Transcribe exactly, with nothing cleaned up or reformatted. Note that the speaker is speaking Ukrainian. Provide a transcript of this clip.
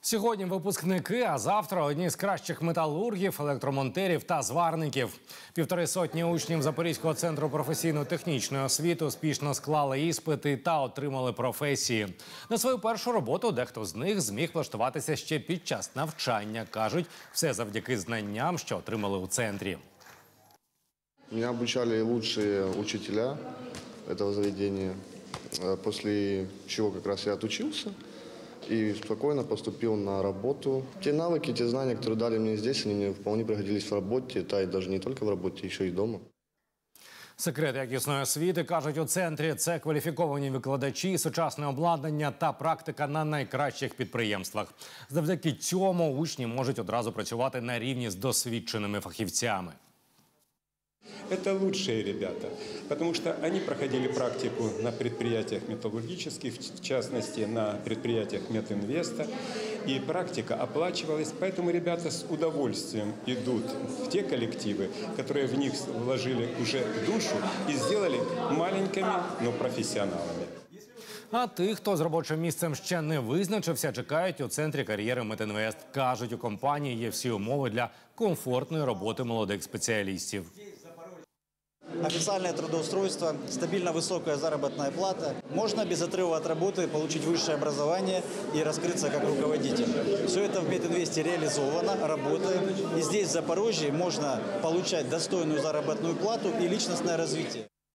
Сьогодні випускники, а завтра одні з кращих металургів, електромонтерів та зварників. Півтори сотні учнів Запорізького центру професійно-технічної освіти успішно склали іспити та отримали професії. На свою першу роботу дехто з них зміг влаштуватися ще під час навчання. Кажуть, все завдяки знанням, що отримали у центрі. Меня обучали лучшие учителя этого заведения, после чего как раз я отучился и спокойно поступил на работу. Те навыки, те знания, которые дали мне здесь, они мне вполне пригодились в работе, та и даже не только в работе, еще и дома. Секрет якісної освіти, кажуть у центрі, це кваліфіковані викладачі, сучасне обладнання та практика на найкращих підприємствах. Завдяки цьому учні можуть одразу працювати на рівні з досвідченими фахівцями. Это лучшие ребята, потому что они проходили практику на предприятиях металлургических, в частности на предприятиях Метинвеста, и практика оплачивалась, поэтому ребята с удовольствием идут в те коллективы, которые в них вложили уже душу и сделали маленькими, но профессионалами. А тих, хто з робочим місцем ще не визначився, чекають у центрі кар'єри Метинвест. Кажуть, у компанії є всі умови для комфортної роботи молодих спеціалістів. Официальное трудоустройство, стабильно высокая заработная плата. Можно без отрыва от работы получить высшее образование и раскрыться как руководитель. Все это в Метинвесте реализовано, работает. И здесь, в Запорожье, можно получать достойную заработную плату и личностное развитие.